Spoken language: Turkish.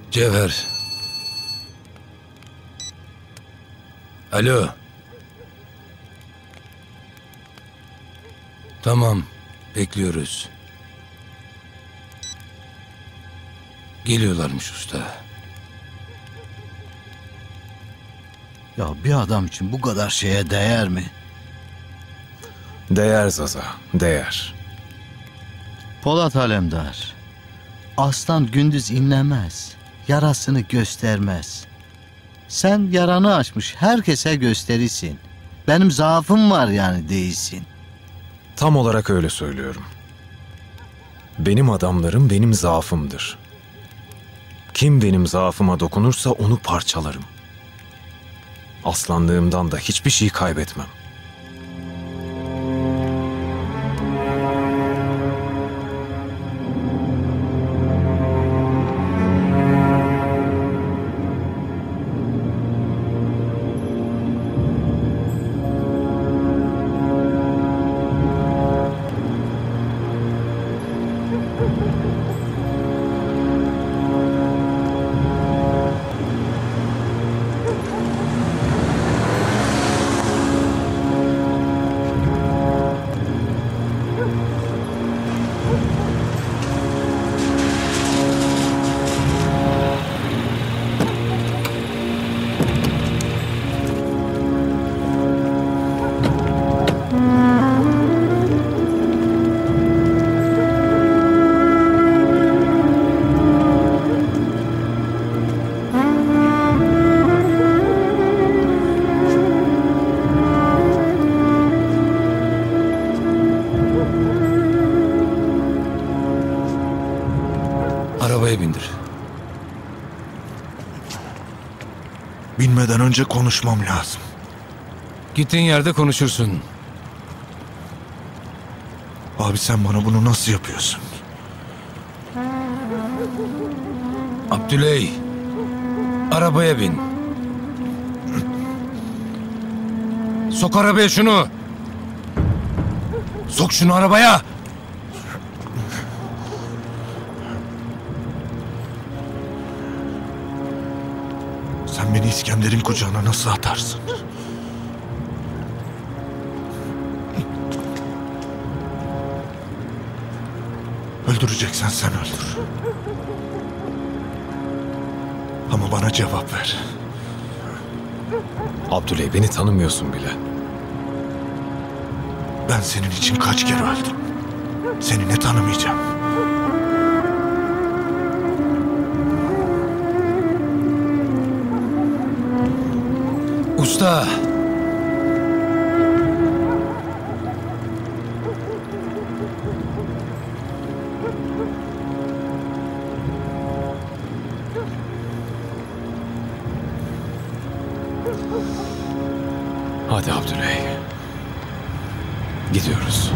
Cevher. Alo. Tamam, bekliyoruz. Geliyorlarmış usta. Ya bir adam için bu kadar şeye değer mi? Değer Zaza, değer. Polat Alemdar, aslan gündüz inlemez, yarasını göstermez. Sen yaranı açmış herkese gösterirsin. Benim zaafım var yani değilsin. Tam olarak öyle söylüyorum. Benim adamlarım benim zaafımdır. Kim benim zaafıma dokunursa onu parçalarım. Aslanlığımdan da hiçbir şey kaybetmem. Arabaya bindir. Binmeden önce konuşmam lazım. Gittiğin yerde konuşursun. Abi sen bana bunu nasıl yapıyorsun? Abdüley, arabaya bin. Sok arabaya şunu. Sok şunu arabaya. Sen beni İskender'in kucağına nasıl atarsın? Öldüreceksen sen öldür. Ama bana cevap ver. Abdüley, beni tanımıyorsun bile. Ben senin için kaç kere öldüm. Seni ne tanımayacağım? Usta. Hadi Abdüley. Gidiyoruz.